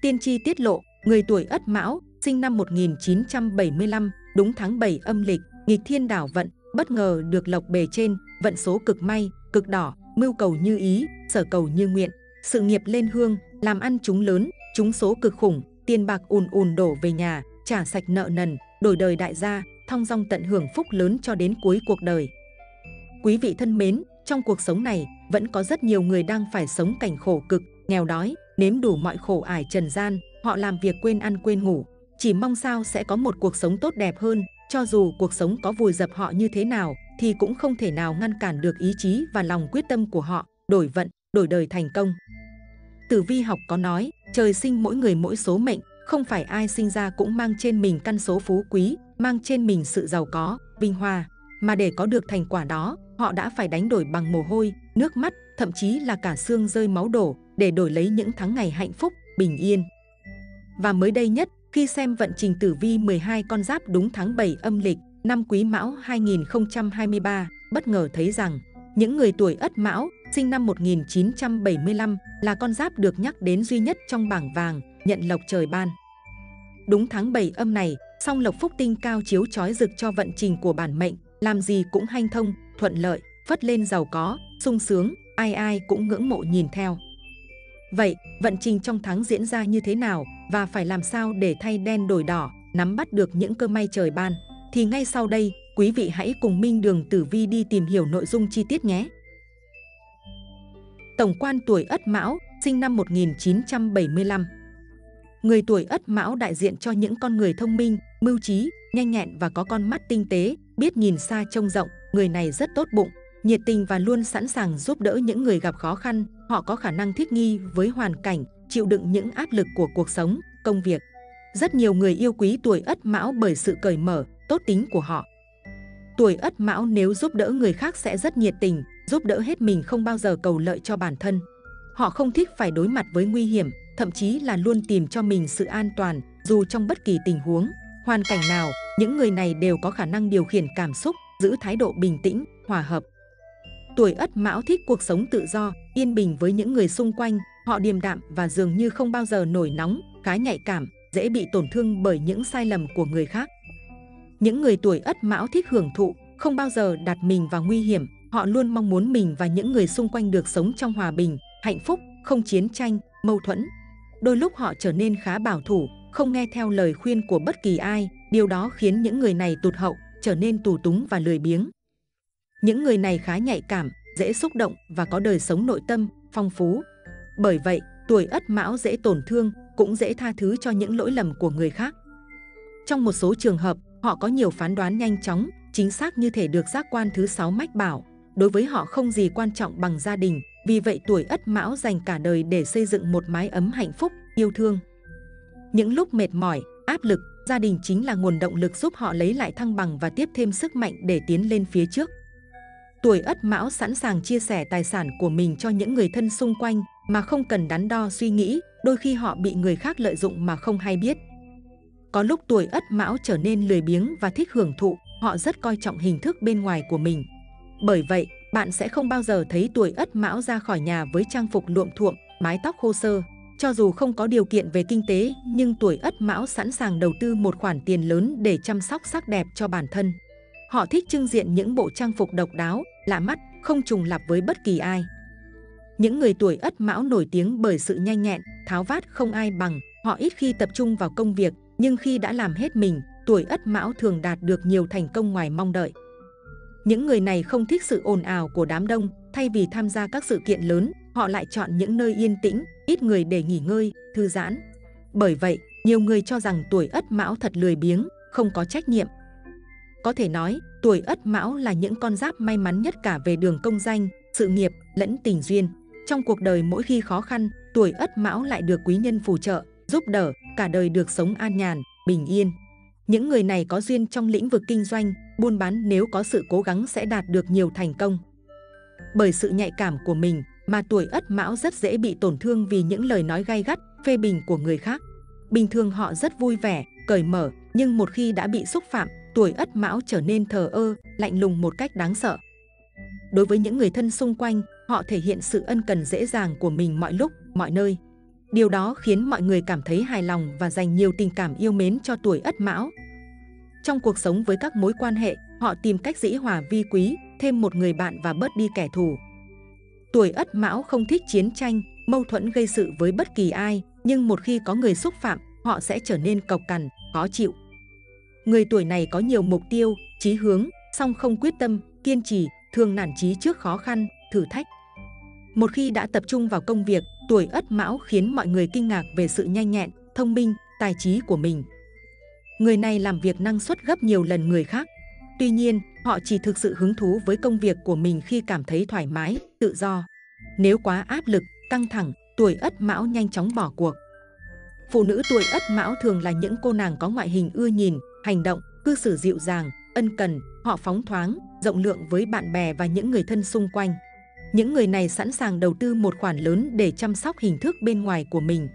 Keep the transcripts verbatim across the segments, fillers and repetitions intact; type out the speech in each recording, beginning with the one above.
Tiên tri tiết lộ, người tuổi Ất Mão, sinh năm một nghìn chín trăm bảy mươi lăm, đúng tháng bảy âm lịch, nghịch thiên đảo vận, bất ngờ được lộc bề trên, vận số cực may, cực đỏ, mưu cầu như ý, sở cầu như nguyện, sự nghiệp lên hương, làm ăn trúng lớn, trúng số cực khủng, tiền bạc ùn ùn đổ về nhà, trả sạch nợ nần, đổi đời đại gia, thong dong tận hưởng phúc lớn cho đến cuối cuộc đời. Quý vị thân mến, trong cuộc sống này, vẫn có rất nhiều người đang phải sống cảnh khổ cực, nghèo đói, nếm đủ mọi khổ ải trần gian, họ làm việc quên ăn quên ngủ, chỉ mong sao sẽ có một cuộc sống tốt đẹp hơn, cho dù cuộc sống có vùi dập họ như thế nào, thì cũng không thể nào ngăn cản được ý chí và lòng quyết tâm của họ, đổi vận, đổi đời thành công. Tử vi học có nói, trời sinh mỗi người mỗi số mệnh, không phải ai sinh ra cũng mang trên mình căn số phú quý, mang trên mình sự giàu có, vinh hoa, mà để có được thành quả đó, họ đã phải đánh đổi bằng mồ hôi, nước mắt, thậm chí là cả xương rơi máu đổ, để đổi lấy những tháng ngày hạnh phúc, bình yên. Và mới đây nhất, khi xem vận trình tử vi mười hai con giáp đúng tháng bảy âm lịch, năm Quý Mão hai nghìn không trăm hai mươi ba, bất ngờ thấy rằng, những người tuổi Ất Mão, sinh năm một nghìn chín trăm bảy mươi lăm, là con giáp được nhắc đến duy nhất trong bảng vàng, nhận lộc trời ban. Đúng tháng bảy âm này, song lộc phúc tinh cao chiếu chói rực cho vận trình của bản mệnh, làm gì cũng hanh thông, thuận lợi, phất lên giàu có, sung sướng, ai ai cũng ngưỡng mộ nhìn theo. Vậy, vận trình trong tháng diễn ra như thế nào và phải làm sao để thay đen đổi đỏ, nắm bắt được những cơ may trời ban? Thì ngay sau đây, quý vị hãy cùng Minh Đường Tử Vi đi tìm hiểu nội dung chi tiết nhé. Tổng quan tuổi Ất Mão, sinh năm một nghìn chín trăm bảy mươi lăm. Người tuổi Ất Mão đại diện cho những con người thông minh, mưu trí, nhanh nhẹn và có con mắt tinh tế, biết nhìn xa trông rộng. Người này rất tốt bụng, nhiệt tình và luôn sẵn sàng giúp đỡ những người gặp khó khăn. Họ có khả năng thích nghi với hoàn cảnh, chịu đựng những áp lực của cuộc sống, công việc. Rất nhiều người yêu quý tuổi Ất Mão bởi sự cởi mở, tốt tính của họ. Tuổi Ất Mão nếu giúp đỡ người khác sẽ rất nhiệt tình, giúp đỡ hết mình, không bao giờ cầu lợi cho bản thân. Họ không thích phải đối mặt với nguy hiểm, thậm chí là luôn tìm cho mình sự an toàn, dù trong bất kỳ tình huống, hoàn cảnh nào, những người này đều có khả năng điều khiển cảm xúc, giữ thái độ bình tĩnh, hòa hợp. Tuổi Ất Mão thích cuộc sống tự do, yên bình với những người xung quanh, họ điềm đạm và dường như không bao giờ nổi nóng, khá nhạy cảm, dễ bị tổn thương bởi những sai lầm của người khác. Những người tuổi Ất Mão thích hưởng thụ, không bao giờ đặt mình vào nguy hiểm, họ luôn mong muốn mình và những người xung quanh được sống trong hòa bình, hạnh phúc, không chiến tranh, mâu thuẫn. Đôi lúc họ trở nên khá bảo thủ, không nghe theo lời khuyên của bất kỳ ai, điều đó khiến những người này tụt hậu, trở nên tù túng và lười biếng. Những người này khá nhạy cảm, dễ xúc động và có đời sống nội tâm, phong phú. Bởi vậy, tuổi Ất Mão dễ tổn thương, cũng dễ tha thứ cho những lỗi lầm của người khác. Trong một số trường hợp, họ có nhiều phán đoán nhanh chóng, chính xác như thể được giác quan thứ sáu mách bảo. Đối với họ không gì quan trọng bằng gia đình, vì vậy tuổi Ất Mão dành cả đời để xây dựng một mái ấm hạnh phúc, yêu thương. Những lúc mệt mỏi, áp lực, gia đình chính là nguồn động lực giúp họ lấy lại thăng bằng và tiếp thêm sức mạnh để tiến lên phía trước. Tuổi Ất Mão sẵn sàng chia sẻ tài sản của mình cho những người thân xung quanh mà không cần đắn đo suy nghĩ, đôi khi họ bị người khác lợi dụng mà không hay biết. Có lúc tuổi Ất Mão trở nên lười biếng và thích hưởng thụ, họ rất coi trọng hình thức bên ngoài của mình. Bởi vậy, bạn sẽ không bao giờ thấy tuổi Ất Mão ra khỏi nhà với trang phục luộm thuộm, mái tóc khô xơ. Cho dù không có điều kiện về kinh tế, nhưng tuổi Ất Mão sẵn sàng đầu tư một khoản tiền lớn để chăm sóc sắc đẹp cho bản thân. Họ thích trưng diện những bộ trang phục độc đáo, lạ mắt, không trùng lặp với bất kỳ ai. Những người tuổi Ất Mão nổi tiếng bởi sự nhanh nhẹn, tháo vát không ai bằng. Họ ít khi tập trung vào công việc, nhưng khi đã làm hết mình, tuổi Ất Mão thường đạt được nhiều thành công ngoài mong đợi. Những người này không thích sự ồn ào của đám đông, thay vì tham gia các sự kiện lớn, họ lại chọn những nơi yên tĩnh, ít người để nghỉ ngơi, thư giãn. Bởi vậy, nhiều người cho rằng tuổi Ất Mão thật lười biếng, không có trách nhiệm. Có thể nói, tuổi Ất Mão là những con giáp may mắn nhất cả về đường công danh, sự nghiệp, lẫn tình duyên. Trong cuộc đời mỗi khi khó khăn, tuổi Ất Mão lại được quý nhân phù trợ, giúp đỡ, cả đời được sống an nhàn, bình yên. Những người này có duyên trong lĩnh vực kinh doanh, buôn bán, nếu có sự cố gắng sẽ đạt được nhiều thành công. Bởi sự nhạy cảm của mình mà tuổi Ất Mão rất dễ bị tổn thương vì những lời nói gay gắt, phê bình của người khác. Bình thường họ rất vui vẻ, cởi mở, nhưng một khi đã bị xúc phạm, tuổi Ất Mão trở nên thờ ơ, lạnh lùng một cách đáng sợ. Đối với những người thân xung quanh, họ thể hiện sự ân cần dễ dàng của mình mọi lúc, mọi nơi. Điều đó khiến mọi người cảm thấy hài lòng và dành nhiều tình cảm yêu mến cho tuổi Ất Mão. Trong cuộc sống với các mối quan hệ, họ tìm cách dĩ hòa vi quý, thêm một người bạn và bớt đi kẻ thù. Tuổi Ất Mão không thích chiến tranh, mâu thuẫn gây sự với bất kỳ ai, nhưng một khi có người xúc phạm, họ sẽ trở nên cộc cằn, khó chịu. Người tuổi này có nhiều mục tiêu, chí hướng, song không quyết tâm, kiên trì, thường nản chí trước khó khăn, thử thách. Một khi đã tập trung vào công việc, tuổi Ất Mão khiến mọi người kinh ngạc về sự nhanh nhẹn, thông minh, tài trí của mình. Người này làm việc năng suất gấp nhiều lần người khác. Tuy nhiên, họ chỉ thực sự hứng thú với công việc của mình khi cảm thấy thoải mái, tự do. Nếu quá áp lực, căng thẳng, tuổi Ất Mão nhanh chóng bỏ cuộc. Phụ nữ tuổi Ất Mão thường là những cô nàng có ngoại hình ưa nhìn, hành động, cư xử dịu dàng, ân cần, họ phóng thoáng, rộng lượng với bạn bè và những người thân xung quanh. Những người này sẵn sàng đầu tư một khoản lớn để chăm sóc hình thức bên ngoài của mình.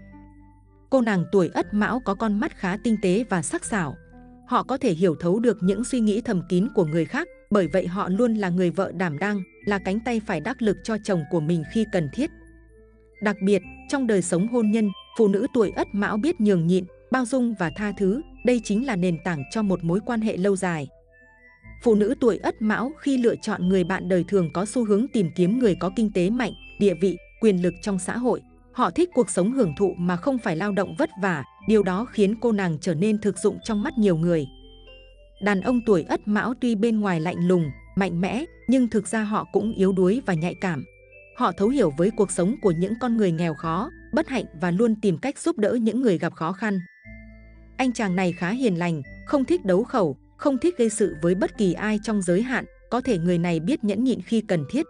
Cô nàng tuổi Ất Mão có con mắt khá tinh tế và sắc sảo. Họ có thể hiểu thấu được những suy nghĩ thầm kín của người khác, bởi vậy họ luôn là người vợ đảm đang, là cánh tay phải đắc lực cho chồng của mình khi cần thiết. Đặc biệt, trong đời sống hôn nhân, phụ nữ tuổi Ất Mão biết nhường nhịn, bao dung và tha thứ, đây chính là nền tảng cho một mối quan hệ lâu dài. Phụ nữ tuổi Ất Mão khi lựa chọn người bạn đời thường có xu hướng tìm kiếm người có kinh tế mạnh, địa vị, quyền lực trong xã hội. Họ thích cuộc sống hưởng thụ mà không phải lao động vất vả, điều đó khiến cô nàng trở nên thực dụng trong mắt nhiều người. Đàn ông tuổi Ất Mão tuy bên ngoài lạnh lùng, mạnh mẽ, nhưng thực ra họ cũng yếu đuối và nhạy cảm. Họ thấu hiểu với cuộc sống của những con người nghèo khó, bất hạnh và luôn tìm cách giúp đỡ những người gặp khó khăn. Anh chàng này khá hiền lành, không thích đấu khẩu, không thích gây sự với bất kỳ ai trong giới hạn, có thể người này biết nhẫn nhịn khi cần thiết.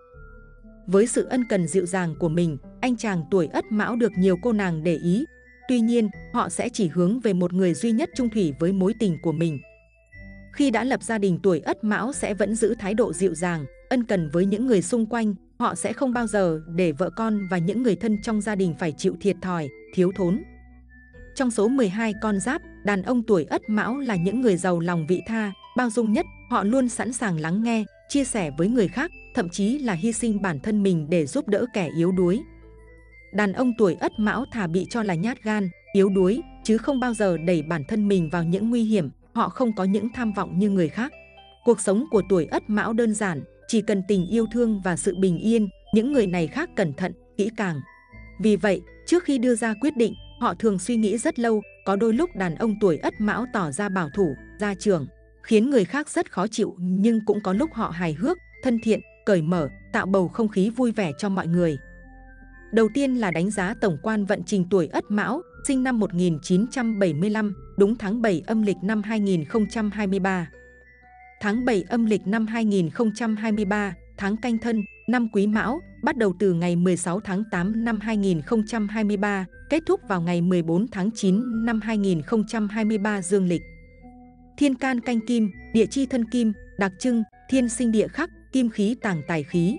Với sự ân cần dịu dàng của mình, anh chàng tuổi Ất Mão được nhiều cô nàng để ý. Tuy nhiên, họ sẽ chỉ hướng về một người duy nhất chung thủy với mối tình của mình. Khi đã lập gia đình, tuổi Ất Mão sẽ vẫn giữ thái độ dịu dàng, ân cần với những người xung quanh. Họ sẽ không bao giờ để vợ con và những người thân trong gia đình phải chịu thiệt thòi, thiếu thốn. Trong số mười hai con giáp, đàn ông tuổi Ất Mão là những người giàu lòng vị tha, bao dung nhất. Họ luôn sẵn sàng lắng nghe, chia sẻ với người khác, thậm chí là hy sinh bản thân mình để giúp đỡ kẻ yếu đuối. Đàn ông tuổi Ất Mão thà bị cho là nhát gan, yếu đuối, chứ không bao giờ đẩy bản thân mình vào những nguy hiểm. Họ không có những tham vọng như người khác. Cuộc sống của tuổi Ất Mão đơn giản, chỉ cần tình yêu thương và sự bình yên. Những người này khác cẩn thận, kỹ càng. Vì vậy, trước khi đưa ra quyết định, họ thường suy nghĩ rất lâu. Có đôi lúc đàn ông tuổi Ất Mão tỏ ra bảo thủ, gia trưởng, khiến người khác rất khó chịu, nhưng cũng có lúc họ hài hước, thân thiện, cởi mở, tạo bầu không khí vui vẻ cho mọi người. Đầu tiên là đánh giá tổng quan vận trình tuổi Ất Mão, sinh năm một nghìn chín trăm bảy mươi lăm, đúng tháng bảy âm lịch năm hai nghìn không trăm hai mươi ba. Tháng bảy âm lịch năm hai nghìn không trăm hai mươi ba, tháng Canh Thân, năm Quý Mão, bắt đầu từ ngày mười sáu tháng tám năm hai nghìn không trăm hai mươi ba, kết thúc vào ngày mười bốn tháng chín năm hai nghìn không trăm hai mươi ba dương lịch. Thiên can canh kim, địa chi thân kim, đặc trưng, thiên sinh địa khắc, kim khí tàng tài khí.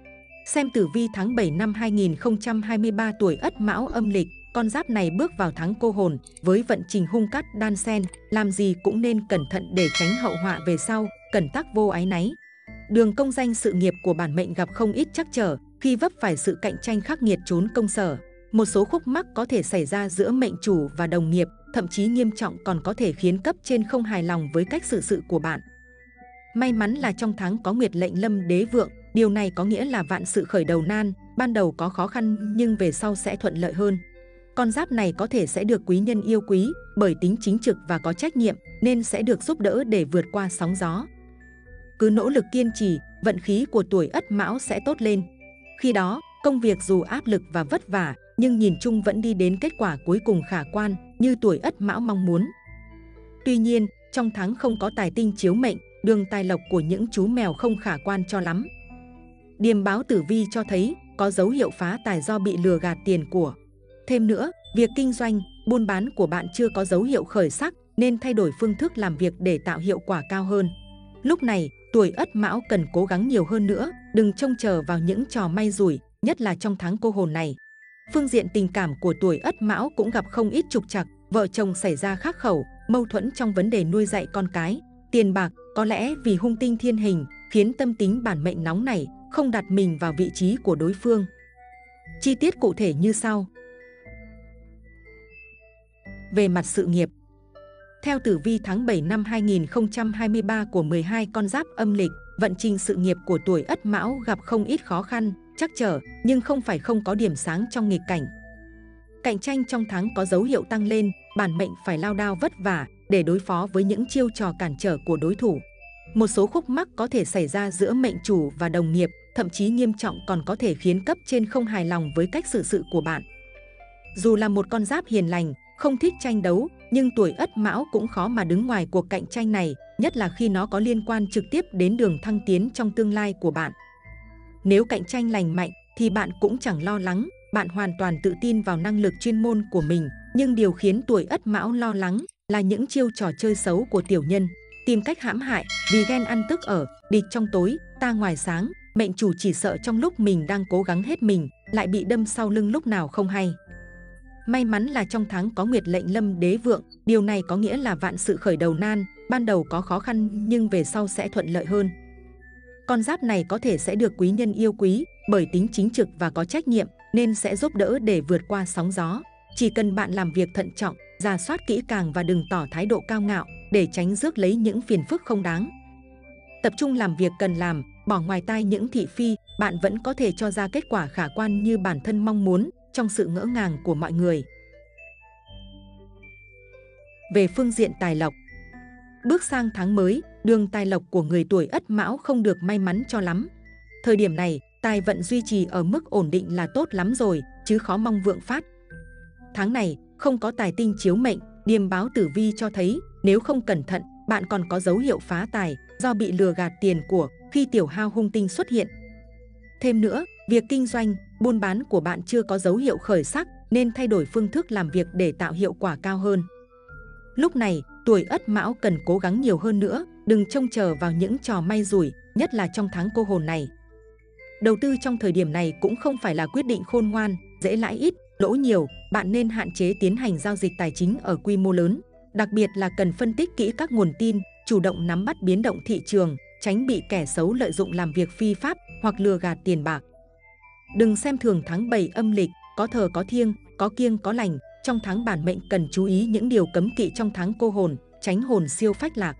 Xem tử vi tháng bảy năm hai nghìn không trăm hai mươi ba, tuổi Ất Mão âm lịch, con giáp này bước vào tháng Cô Hồn với vận trình hung cát đan xen, làm gì cũng nên cẩn thận để tránh hậu họa về sau, cẩn tắc vô ái náy. Đường công danh sự nghiệp của bản mệnh gặp không ít trắc trở, khi vấp phải sự cạnh tranh khắc nghiệt trốn công sở. Một số khúc mắc có thể xảy ra giữa mệnh chủ và đồng nghiệp, thậm chí nghiêm trọng còn có thể khiến cấp trên không hài lòng với cách xử sự của bạn. May mắn là trong tháng có nguyệt lệnh lâm đế vượng, điều này có nghĩa là vạn sự khởi đầu nan, ban đầu có khó khăn nhưng về sau sẽ thuận lợi hơn. Con giáp này có thể sẽ được quý nhân yêu quý, bởi tính chính trực và có trách nhiệm nên sẽ được giúp đỡ để vượt qua sóng gió. Cứ nỗ lực kiên trì, vận khí của tuổi Ất Mão sẽ tốt lên. Khi đó, công việc dù áp lực và vất vả, nhưng nhìn chung vẫn đi đến kết quả cuối cùng khả quan như tuổi Ất Mão mong muốn. Tuy nhiên, trong tháng không có tài tinh chiếu mệnh, đường tài lộc của những chú mèo không khả quan cho lắm. Điềm báo tử vi cho thấy có dấu hiệu phá tài do bị lừa gạt tiền của. Thêm nữa, việc kinh doanh, buôn bán của bạn chưa có dấu hiệu khởi sắc nên thay đổi phương thức làm việc để tạo hiệu quả cao hơn. Lúc này, tuổi Ất Mão cần cố gắng nhiều hơn nữa, đừng trông chờ vào những trò may rủi, nhất là trong tháng Cô Hồn này. Phương diện tình cảm của tuổi Ất Mão cũng gặp không ít trục trặc, vợ chồng xảy ra khắc khẩu, mâu thuẫn trong vấn đề nuôi dạy con cái, tiền bạc, có lẽ vì hung tinh thiên hình, khiến tâm tính bản mệnh nóng nảy, không đặt mình vào vị trí của đối phương. Chi tiết cụ thể như sau. Về mặt sự nghiệp, theo tử vi tháng bảy năm hai nghìn không trăm hai mươi ba của mười hai con giáp âm lịch, vận trình sự nghiệp của tuổi Ất Mão gặp không ít khó khăn, trắc trở, nhưng không phải không có điểm sáng trong nghịch cảnh. Cạnh tranh trong tháng có dấu hiệu tăng lên, bản mệnh phải lao đao vất vả để đối phó với những chiêu trò cản trở của đối thủ. Một số khúc mắc có thể xảy ra giữa mệnh chủ và đồng nghiệp, thậm chí nghiêm trọng còn có thể khiến cấp trên không hài lòng với cách xử sự của bạn. Dù là một con giáp hiền lành, không thích tranh đấu, nhưng tuổi Ất Mão cũng khó mà đứng ngoài cuộc cạnh tranh này, nhất là khi nó có liên quan trực tiếp đến đường thăng tiến trong tương lai của bạn. Nếu cạnh tranh lành mạnh thì bạn cũng chẳng lo lắng, bạn hoàn toàn tự tin vào năng lực chuyên môn của mình, nhưng điều khiến tuổi Ất Mão lo lắng là những chiêu trò chơi xấu của tiểu nhân, tìm cách hãm hại, vì ghen ăn tức ở, địch trong tối, ta ngoài sáng, mệnh chủ chỉ sợ trong lúc mình đang cố gắng hết mình, lại bị đâm sau lưng lúc nào không hay. May mắn là trong tháng có Nguyệt lệnh lâm đế vượng, điều này có nghĩa là vạn sự khởi đầu nan, ban đầu có khó khăn nhưng về sau sẽ thuận lợi hơn. Con giáp này có thể sẽ được quý nhân yêu quý, bởi tính chính trực và có trách nhiệm nên sẽ giúp đỡ để vượt qua sóng gió. Chỉ cần bạn làm việc thận trọng, rà soát kỹ càng và đừng tỏ thái độ cao ngạo để tránh rước lấy những phiền phức không đáng. Tập trung làm việc cần làm, bỏ ngoài tai những thị phi, bạn vẫn có thể cho ra kết quả khả quan như bản thân mong muốn trong sự ngỡ ngàng của mọi người. Về phương diện tài lộc, bước sang tháng mới, đường tài lộc của người tuổi Ất Mão không được may mắn cho lắm. Thời điểm này, tài vận duy trì ở mức ổn định là tốt lắm rồi, chứ khó mong vượng phát. Tháng này, không có tài tinh chiếu mệnh, điềm báo tử vi cho thấy, nếu không cẩn thận, bạn còn có dấu hiệu phá tài do bị lừa gạt tiền của khi tiểu hao hung tinh xuất hiện. Thêm nữa, việc kinh doanh, buôn bán của bạn chưa có dấu hiệu khởi sắc nên thay đổi phương thức làm việc để tạo hiệu quả cao hơn. Lúc này, tuổi Ất Mão cần cố gắng nhiều hơn nữa, đừng trông chờ vào những trò may rủi, nhất là trong tháng cô hồn này. Đầu tư trong thời điểm này cũng không phải là quyết định khôn ngoan, dễ lãi ít, lỗ nhiều, bạn nên hạn chế tiến hành giao dịch tài chính ở quy mô lớn. Đặc biệt là cần phân tích kỹ các nguồn tin, chủ động nắm bắt biến động thị trường, tránh bị kẻ xấu lợi dụng làm việc phi pháp hoặc lừa gạt tiền bạc. Đừng xem thường tháng bảy âm lịch, có thờ có thiêng, có kiêng có lành. Trong tháng bản mệnh cần chú ý những điều cấm kỵ trong tháng cô hồn, tránh hồn siêu phách lạc.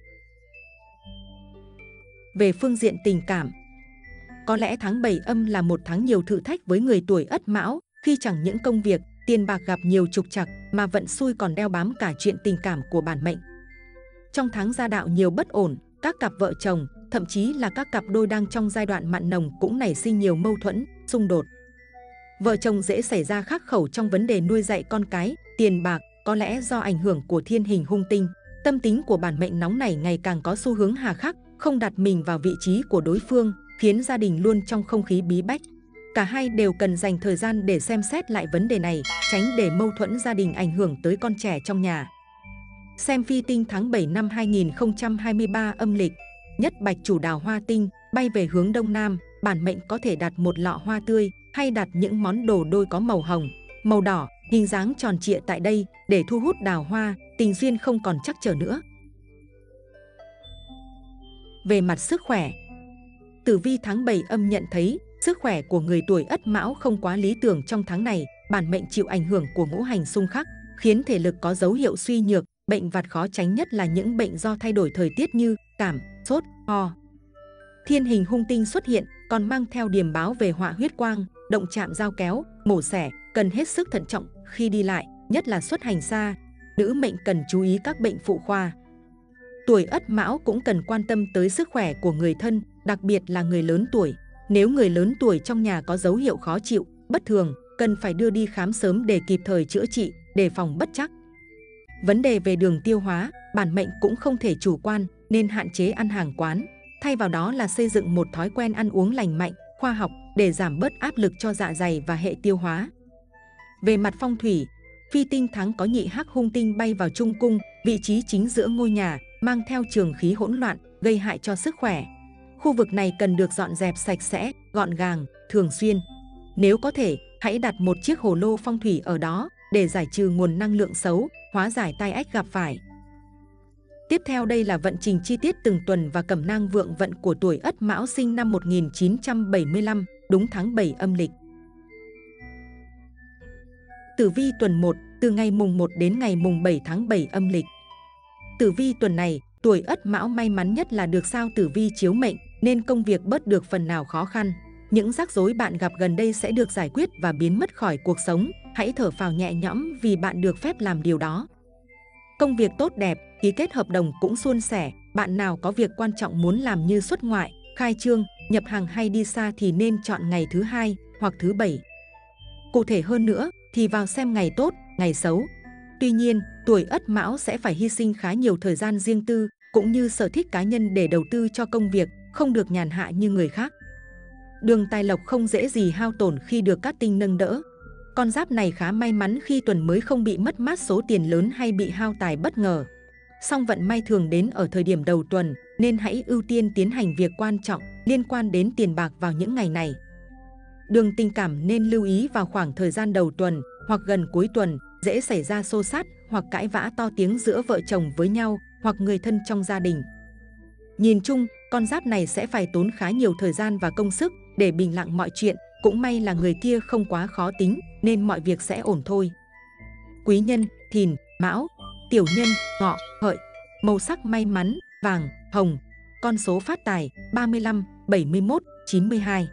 Về phương diện tình cảm, có lẽ tháng bảy âm là một tháng nhiều thử thách với người tuổi Ất Mão, khi chẳng những công việc, tiền bạc gặp nhiều trục trặc mà vận xui còn đeo bám cả chuyện tình cảm của bản mệnh. Trong tháng gia đạo nhiều bất ổn, các cặp vợ chồng, thậm chí là các cặp đôi đang trong giai đoạn mặn nồng cũng nảy sinh nhiều mâu thuẫn, xung đột. Vợ chồng dễ xảy ra khắc khẩu trong vấn đề nuôi dạy con cái, tiền bạc, có lẽ do ảnh hưởng của thiên hình hung tinh. Tâm tính của bản mệnh nóng này ngày càng có xu hướng hà khắc, không đặt mình vào vị trí của đối phương, khiến gia đình luôn trong không khí bí bách. Cả hai đều cần dành thời gian để xem xét lại vấn đề này, tránh để mâu thuẫn gia đình ảnh hưởng tới con trẻ trong nhà. Xem phi tinh tháng bảy năm hai nghìn không trăm hai mươi ba âm lịch, nhất bạch chủ đào hoa tinh, bay về hướng đông nam, bản mệnh có thể đặt một lọ hoa tươi hay đặt những món đồ đôi có màu hồng, màu đỏ, hình dáng tròn trịa tại đây để thu hút đào hoa, tình duyên không còn trắc trở nữa. Về mặt sức khỏe, tử vi tháng bảy âm nhận thấy sức khỏe của người tuổi Ất Mão không quá lý tưởng trong tháng này, bản mệnh chịu ảnh hưởng của ngũ hành xung khắc, khiến thể lực có dấu hiệu suy nhược, bệnh vặt khó tránh nhất là những bệnh do thay đổi thời tiết như cảm, sốt, ho. Thiên hình hung tinh xuất hiện, còn mang theo điềm báo về họa huyết quang, động chạm dao kéo, mổ xẻ, cần hết sức thận trọng khi đi lại, nhất là xuất hành xa. Nữ mệnh cần chú ý các bệnh phụ khoa. Tuổi Ất Mão cũng cần quan tâm tới sức khỏe của người thân, đặc biệt là người lớn tuổi. Nếu người lớn tuổi trong nhà có dấu hiệu khó chịu, bất thường, cần phải đưa đi khám sớm để kịp thời chữa trị, đề phòng bất trắc. Vấn đề về đường tiêu hóa, bản mệnh cũng không thể chủ quan, nên hạn chế ăn hàng quán. Thay vào đó là xây dựng một thói quen ăn uống lành mạnh, khoa học để giảm bớt áp lực cho dạ dày và hệ tiêu hóa. Về mặt phong thủy, phi tinh tháng có nhị hắc hung tinh bay vào trung cung, vị trí chính giữa ngôi nhà, mang theo trường khí hỗn loạn, gây hại cho sức khỏe. Khu vực này cần được dọn dẹp sạch sẽ, gọn gàng, thường xuyên. Nếu có thể, hãy đặt một chiếc hồ lô phong thủy ở đó để giải trừ nguồn năng lượng xấu, hóa giải tai ách gặp phải. Tiếp theo đây là vận trình chi tiết từng tuần và cẩm nang vượng vận của tuổi Ất Mão sinh năm một nghìn chín trăm bảy mươi lăm, đúng tháng bảy âm lịch. Tử vi tuần một, từ ngày mùng một đến ngày mùng bảy tháng bảy âm lịch. Tử vi tuần này, tuổi Ất Mão may mắn nhất là được sao tử vi chiếu mệnh, nên công việc bớt được phần nào khó khăn. Những rắc rối bạn gặp gần đây sẽ được giải quyết và biến mất khỏi cuộc sống. Hãy thở phào nhẹ nhõm vì bạn được phép làm điều đó. Công việc tốt đẹp, ký kết hợp đồng cũng suôn sẻ. Bạn nào có việc quan trọng muốn làm như xuất ngoại, khai trương, nhập hàng hay đi xa thì nên chọn ngày thứ hai hoặc thứ bảy. Cụ thể hơn nữa thì vào xem ngày tốt, ngày xấu. Tuy nhiên, tuổi Ất Mão sẽ phải hy sinh khá nhiều thời gian riêng tư cũng như sở thích cá nhân để đầu tư cho công việc, không được nhàn hạ như người khác. Đường tài lộc không dễ gì hao tổn khi được các tinh nâng đỡ. Con giáp này khá may mắn khi tuần mới không bị mất mát số tiền lớn hay bị hao tài bất ngờ. Song vận may thường đến ở thời điểm đầu tuần, nên hãy ưu tiên tiến hành việc quan trọng liên quan đến tiền bạc vào những ngày này. Đường tình cảm nên lưu ý vào khoảng thời gian đầu tuần hoặc gần cuối tuần, dễ xảy ra xô xát hoặc cãi vã to tiếng giữa vợ chồng với nhau hoặc người thân trong gia đình. Nhìn chung, con giáp này sẽ phải tốn khá nhiều thời gian và công sức để bình lặng mọi chuyện. Cũng may là người kia không quá khó tính nên mọi việc sẽ ổn thôi. Quý nhân, Thìn, Mão. Tiểu nhân, Ngọ, Hợi. Màu sắc may mắn, vàng, hồng. Con số phát tài, ba mươi lăm, bảy mươi mốt, chín mươi hai.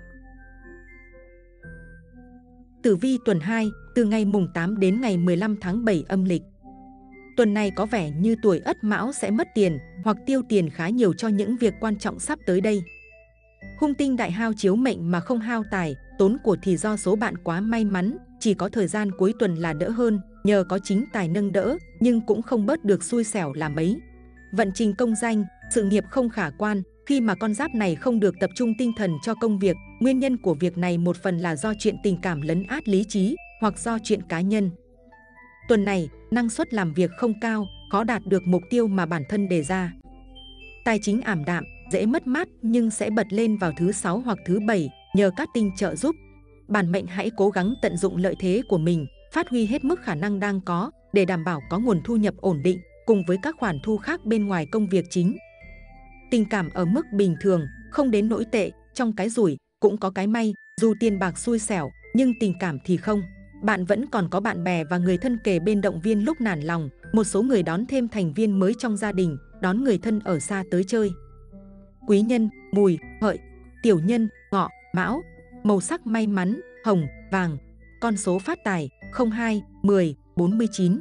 Tử vi tuần hai, từ ngày mùng tám đến ngày mười lăm tháng bảy âm lịch. Tuần này có vẻ như tuổi Ất Mão sẽ mất tiền hoặc tiêu tiền khá nhiều cho những việc quan trọng sắp tới đây. Hung tinh đại hao chiếu mệnh mà không hao tài, tốn của thì do số bạn quá may mắn, chỉ có thời gian cuối tuần là đỡ hơn, nhờ có chính tài nâng đỡ, nhưng cũng không bớt được xui xẻo là mấy. Vận trình công danh, sự nghiệp không khả quan, khi mà con giáp này không được tập trung tinh thần cho công việc. Nguyên nhân của việc này một phần là do chuyện tình cảm lấn át lý trí, hoặc do chuyện cá nhân. Tuần này, năng suất làm việc không cao, khó đạt được mục tiêu mà bản thân đề ra. Tài chính ảm đạm, dễ mất mát nhưng sẽ bật lên vào thứ sáu hoặc thứ bảy nhờ các tinh trợ giúp. Bản mệnh hãy cố gắng tận dụng lợi thế của mình, phát huy hết mức khả năng đang có để đảm bảo có nguồn thu nhập ổn định cùng với các khoản thu khác bên ngoài công việc chính. Tình cảm ở mức bình thường, không đến nỗi tệ, trong cái rủi cũng có cái may, dù tiền bạc xui xẻo nhưng tình cảm thì không. Bạn vẫn còn có bạn bè và người thân kề bên động viên lúc nản lòng. Một số người đón thêm thành viên mới trong gia đình, đón người thân ở xa tới chơi. Quý nhân, Mùi, Hợi. Tiểu nhân, Ngọ, Mão. Màu sắc may mắn, hồng, vàng. Con số phát tài, không hai, mười, bốn mươi chín.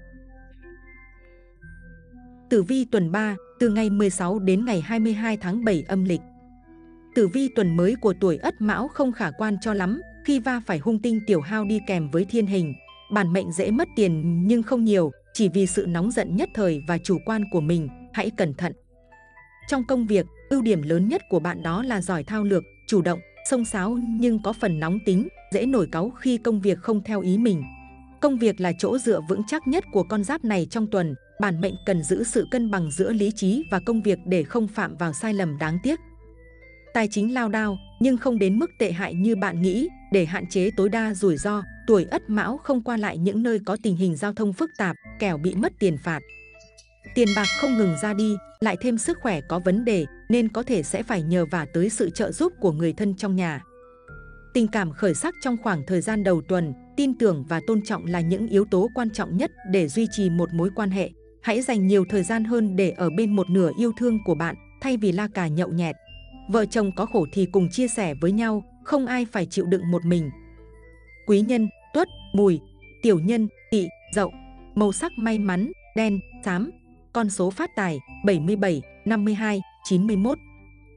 Tử vi tuần ba, từ ngày mười sáu đến ngày hai mươi hai tháng bảy âm lịch. Tử vi tuần mới của tuổi Ất Mão không khả quan cho lắm, khi va phải hung tinh tiểu hao đi kèm với thiên hình. Bản mệnh dễ mất tiền nhưng không nhiều, chỉ vì sự nóng giận nhất thời và chủ quan của mình, hãy cẩn thận. Trong công việc, ưu điểm lớn nhất của bạn đó là giỏi thao lược, chủ động, xông xáo nhưng có phần nóng tính, dễ nổi cáu khi công việc không theo ý mình. Công việc là chỗ dựa vững chắc nhất của con giáp này trong tuần, bản mệnh cần giữ sự cân bằng giữa lý trí và công việc để không phạm vào sai lầm đáng tiếc. Tài chính lao đao nhưng không đến mức tệ hại như bạn nghĩ. Để hạn chế tối đa rủi ro, tuổi Ất Mão không qua lại những nơi có tình hình giao thông phức tạp, kẻo bị mất tiền phạt. Tiền bạc không ngừng ra đi, lại thêm sức khỏe có vấn đề nên có thể sẽ phải nhờ vả tới sự trợ giúp của người thân trong nhà. Tình cảm khởi sắc trong khoảng thời gian đầu tuần, tin tưởng và tôn trọng là những yếu tố quan trọng nhất để duy trì một mối quan hệ. Hãy dành nhiều thời gian hơn để ở bên một nửa yêu thương của bạn, thay vì la cà nhậu nhẹt. Vợ chồng có khổ thì cùng chia sẻ với nhau, không ai phải chịu đựng một mình. Quý nhân, Tuất, Mùi. Tiểu nhân, Tỵ, Dậu. Màu sắc may mắn, đen, xám. Con số phát tài, bảy mươi bảy, năm mươi hai, chín mươi mốt.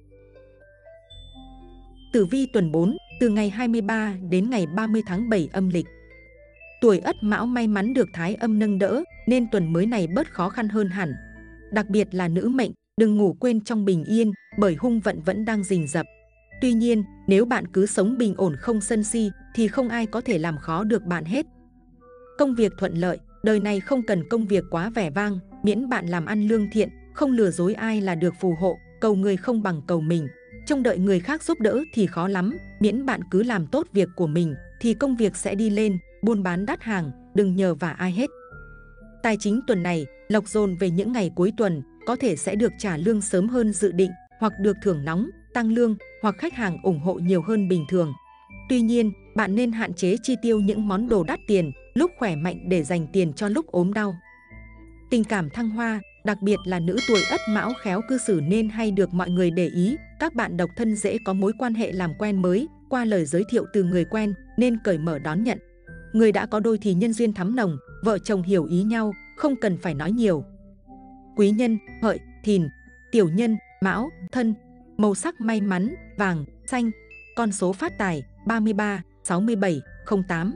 Tử vi tuần bốn, từ ngày hai mươi ba đến ngày ba mươi tháng bảy âm lịch. Tuổi Ất Mão may mắn được thái âm nâng đỡ nên tuần mới này bớt khó khăn hơn hẳn. Đặc biệt là nữ mệnh, đừng ngủ quên trong bình yên bởi hung vận vẫn đang rình rập. Tuy nhiên, nếu bạn cứ sống bình ổn không sân si thì không ai có thể làm khó được bạn hết. Công việc thuận lợi, đời này không cần công việc quá vẻ vang, miễn bạn làm ăn lương thiện, không lừa dối ai là được phù hộ, cầu người không bằng cầu mình. Trông đợi người khác giúp đỡ thì khó lắm, miễn bạn cứ làm tốt việc của mình thì công việc sẽ đi lên, buôn bán đắt hàng, đừng nhờ vả ai hết. Tài chính tuần này, lộc dồn về những ngày cuối tuần, có thể sẽ được trả lương sớm hơn dự định, hoặc được thưởng nóng, tăng lương, hoặc khách hàng ủng hộ nhiều hơn bình thường. Tuy nhiên, bạn nên hạn chế chi tiêu những món đồ đắt tiền, lúc khỏe mạnh để dành tiền cho lúc ốm đau. Tình cảm thăng hoa, đặc biệt là nữ tuổi Ất Mão khéo cư xử nên hay được mọi người để ý. Các bạn độc thân dễ có mối quan hệ làm quen mới qua lời giới thiệu từ người quen nên cởi mở đón nhận. Người đã có đôi thì nhân duyên thắm nồng, vợ chồng hiểu ý nhau, không cần phải nói nhiều. Quý nhân, Hợi, Thìn, tiểu nhân, Mão, Thân. Màu sắc may mắn, vàng, xanh. Con số phát tài, ba mươi ba, sáu mươi bảy, không tám.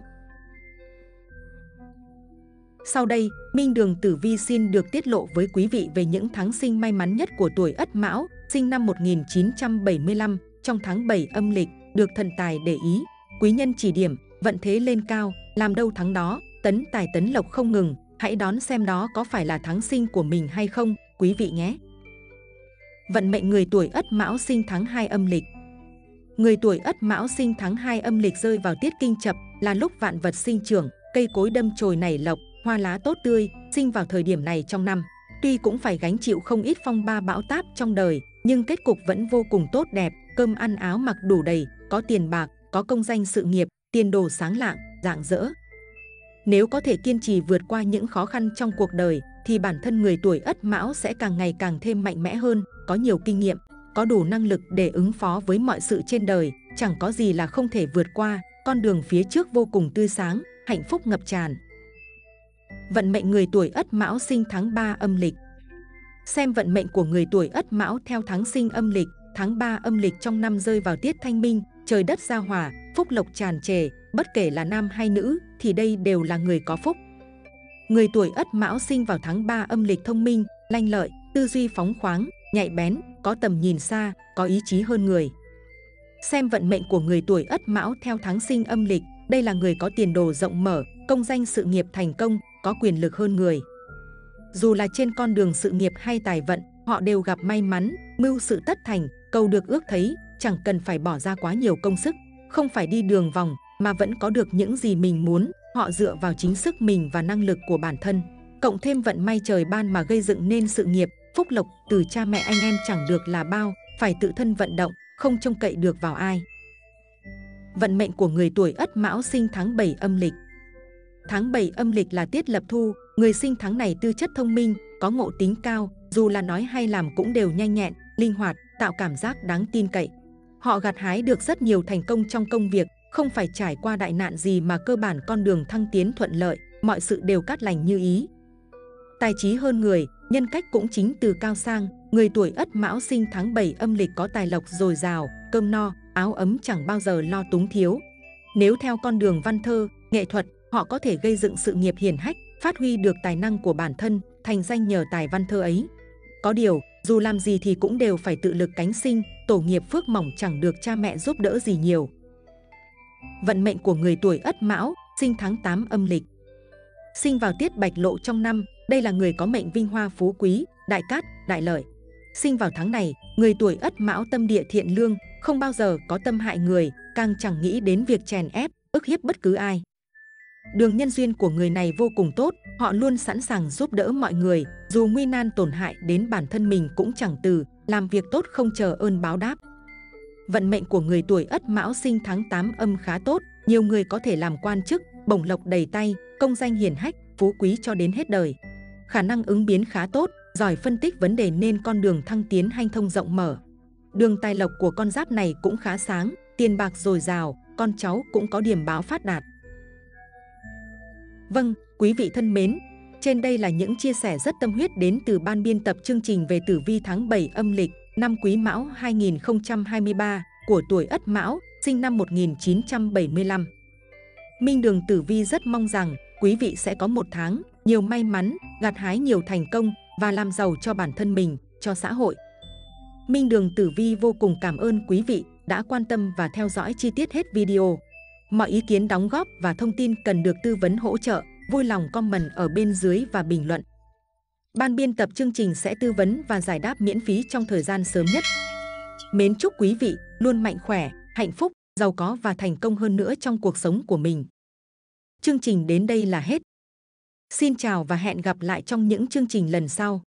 Sau đây, Minh Đường Tử Vi xin được tiết lộ với quý vị về những tháng sinh may mắn nhất của tuổi Ất Mão, sinh năm một nghìn chín trăm bảy mươi lăm, trong tháng bảy âm lịch, được thần tài để ý. Quý nhân chỉ điểm, vận thế lên cao, làm đâu thắng đó, tấn tài tấn lộc không ngừng. Hãy đón xem đó có phải là tháng sinh của mình hay không, quý vị nhé. Vận mệnh người tuổi Ất Mão sinh tháng hai âm lịch. Người tuổi Ất Mão sinh tháng hai âm lịch rơi vào tiết Kinh Chập, là lúc vạn vật sinh trưởng, cây cối đâm chồi nảy lộc, hoa lá tốt tươi, sinh vào thời điểm này trong năm. Tuy cũng phải gánh chịu không ít phong ba bão táp trong đời, nhưng kết cục vẫn vô cùng tốt đẹp, cơm ăn áo mặc đủ đầy, có tiền bạc, có công danh sự nghiệp, tiền đồ sáng lạng, rạng rỡ. Nếu có thể kiên trì vượt qua những khó khăn trong cuộc đời, thì bản thân người tuổi Ất Mão sẽ càng ngày càng thêm mạnh mẽ hơn, có nhiều kinh nghiệm, có đủ năng lực để ứng phó với mọi sự trên đời, chẳng có gì là không thể vượt qua, con đường phía trước vô cùng tươi sáng, hạnh phúc ngập tràn. Vận mệnh người tuổi Ất Mão sinh tháng ba âm lịch. Xem vận mệnh của người tuổi Ất Mão theo tháng sinh âm lịch, tháng ba âm lịch trong năm rơi vào tiết thanh minh, trời đất giao hòa, phúc lộc tràn trề, bất kể là nam hay nữ thì đây đều là người có phúc. Người tuổi Ất Mão sinh vào tháng ba âm lịch thông minh, lanh lợi, tư duy phóng khoáng, nhạy bén, có tầm nhìn xa, có ý chí hơn người. Xem vận mệnh của người tuổi Ất Mão theo tháng sinh âm lịch, đây là người có tiền đồ rộng mở, công danh sự nghiệp thành công, có quyền lực hơn người. Dù là trên con đường sự nghiệp hay tài vận, họ đều gặp may mắn, mưu sự tất thành, cầu được ước thấy, chẳng cần phải bỏ ra quá nhiều công sức, không phải đi đường vòng mà vẫn có được những gì mình muốn. Họ dựa vào chính sức mình và năng lực của bản thân, cộng thêm vận may trời ban mà gây dựng nên sự nghiệp, phúc lộc từ cha mẹ anh em chẳng được là bao, phải tự thân vận động, không trông cậy được vào ai. Vận mệnh của người tuổi Ất Mão sinh tháng bảy âm lịch. Tháng bảy âm lịch là tiết lập thu, người sinh tháng này tư chất thông minh, có ngộ tính cao, dù là nói hay làm cũng đều nhanh nhẹn, linh hoạt, tạo cảm giác đáng tin cậy. Họ gặt hái được rất nhiều thành công trong công việc, không phải trải qua đại nạn gì mà cơ bản con đường thăng tiến thuận lợi, mọi sự đều cát lành như ý. Tài trí hơn người, nhân cách cũng chính từ cao sang, người tuổi Ất Mão sinh tháng bảy âm lịch có tài lộc dồi dào, cơm no, áo ấm chẳng bao giờ lo túng thiếu. Nếu theo con đường văn thơ, nghệ thuật, họ có thể gây dựng sự nghiệp hiển hách, phát huy được tài năng của bản thân, thành danh nhờ tài văn thơ ấy. Có điều, dù làm gì thì cũng đều phải tự lực cánh sinh, tổ nghiệp phước mỏng chẳng được cha mẹ giúp đỡ gì nhiều. Vận mệnh của người tuổi Ất Mão, sinh tháng tám âm lịch. Sinh vào tiết Bạch Lộ trong năm, đây là người có mệnh vinh hoa phú quý, đại cát, đại lợi. Sinh vào tháng này, người tuổi Ất Mão tâm địa thiện lương, không bao giờ có tâm hại người, càng chẳng nghĩ đến việc chèn ép, ức hiếp bất cứ ai. Đường nhân duyên của người này vô cùng tốt, họ luôn sẵn sàng giúp đỡ mọi người, dù nguy nan tổn hại đến bản thân mình cũng chẳng từ, làm việc tốt không chờ ơn báo đáp. Vận mệnh của người tuổi Ất Mão sinh tháng tám âm khá tốt, nhiều người có thể làm quan chức, bổng lộc đầy tay, công danh hiển hách, phú quý cho đến hết đời. Khả năng ứng biến khá tốt, giỏi phân tích vấn đề nên con đường thăng tiến hanh thông rộng mở. Đường tài lộc của con giáp này cũng khá sáng, tiền bạc dồi dào, con cháu cũng có điểm báo phát đạt. Vâng, quý vị thân mến, trên đây là những chia sẻ rất tâm huyết đến từ ban biên tập chương trình về tử vi tháng bảy âm lịch năm Quý Mão hai nghìn không trăm hai mươi ba của tuổi Ất Mão, sinh năm một nghìn chín trăm bảy mươi lăm. Minh Đường Tử Vi rất mong rằng quý vị sẽ có một tháng nhiều may mắn, gặt hái nhiều thành công và làm giàu cho bản thân mình, cho xã hội. Minh Đường Tử Vi vô cùng cảm ơn quý vị đã quan tâm và theo dõi chi tiết hết video. Mọi ý kiến đóng góp và thông tin cần được tư vấn hỗ trợ, vui lòng comment ở bên dưới và bình luận. Ban biên tập chương trình sẽ tư vấn và giải đáp miễn phí trong thời gian sớm nhất. Mến chúc quý vị luôn mạnh khỏe, hạnh phúc, giàu có và thành công hơn nữa trong cuộc sống của mình. Chương trình đến đây là hết. Xin chào và hẹn gặp lại trong những chương trình lần sau.